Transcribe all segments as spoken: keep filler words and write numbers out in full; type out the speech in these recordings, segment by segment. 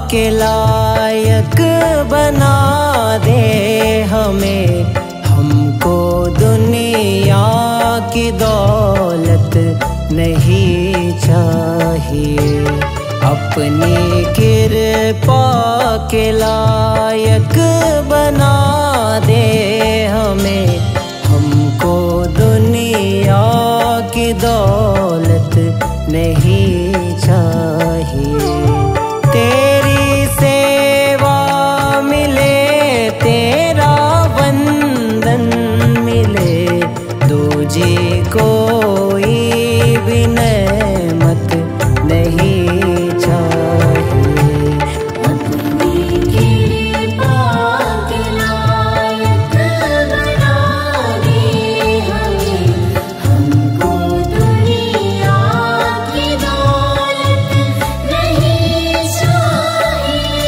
के लायक बना दे हमें। हमको दुनिया की दौलत नहीं चाहिए, अपनी कृपा के लायक बना दे हमें। हमको दुनिया की दौलत नहीं चाहिए। तेरी सेवा मिले, तेरा वंदन मिले, दूजी कोई भी नेमत नहीं चाहिए। अपनी कृपा के लायक बना दे हमें। हमको दुनिया की दौलत नहीं चाहिए।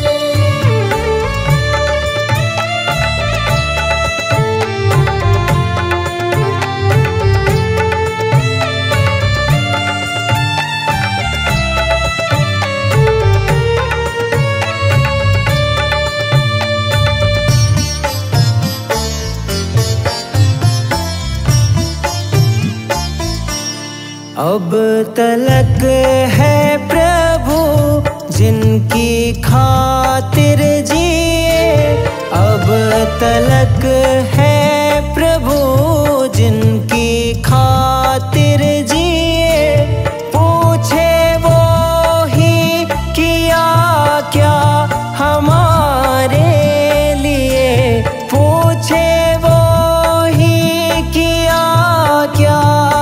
अब तलक है प्रभु जिनकी खातिर जिए, अब तलक है प्रभु जिनकी खातिर जिए। पूछे वो ही किया क्या हमारे लिए, पूछे वो ही किया क्या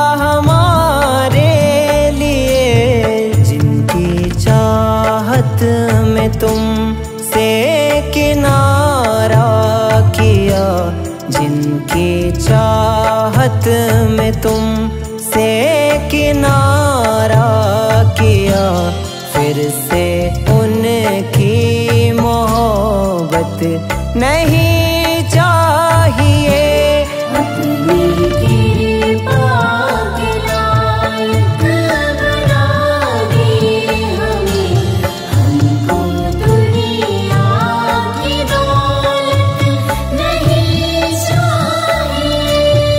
में तुम से किनारा किया, जिनकी चाहत में तुम से किनारा किया। फिर से उनकी मोहब्बत नहीं चाहिए। अपनी कृपा के लायक बना दे हमें। हमको दुनिया की दौलत नहीं चाहिए।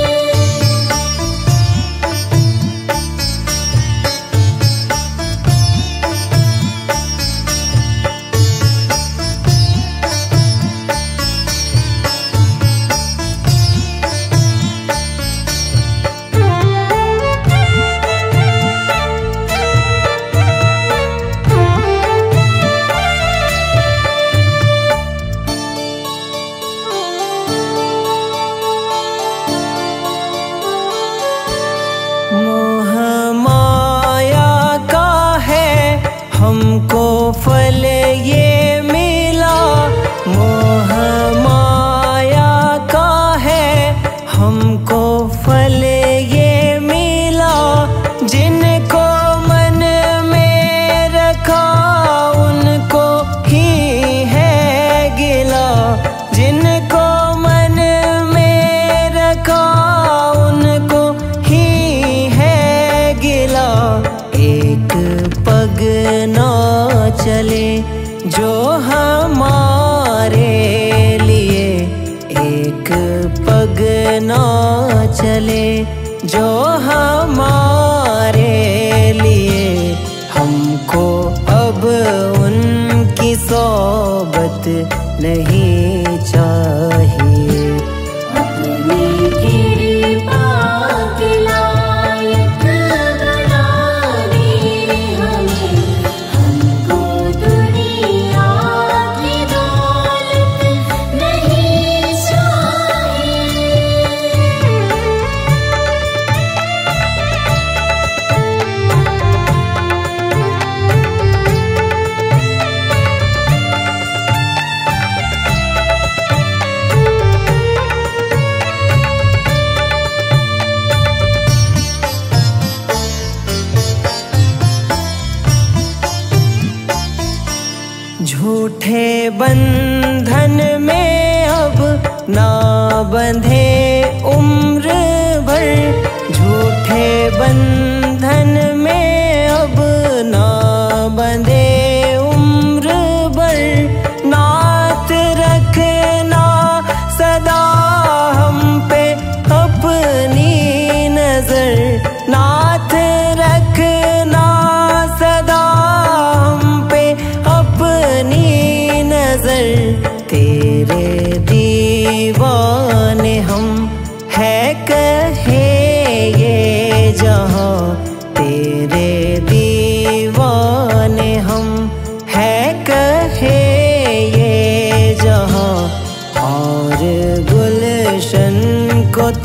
मोह माया का है हमको फल ये मिला, मोह माया का है हमको फल ये मिला। जिनको मन में रखा उनको ही है गिला, जिनको मन में रखा उनको ही है गिला। एक पग ना चले जो हमारे लिए, एक पग ना चले जो हमारे लिए। हमको अब उनकी सोबत नहीं चाहिए। अपनी कृपा के लायक बना दे हमें। हमको दुनिया की दौलत नहीं चाहिए। झूठे बंधन में अब ना बंधे उम्र भर, झूठे बंधन में अब ना बंधे उम्र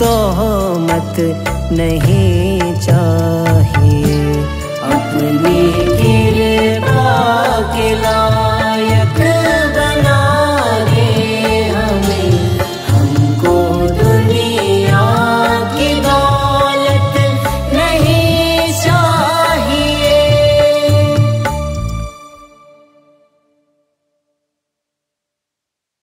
तोहमत नहीं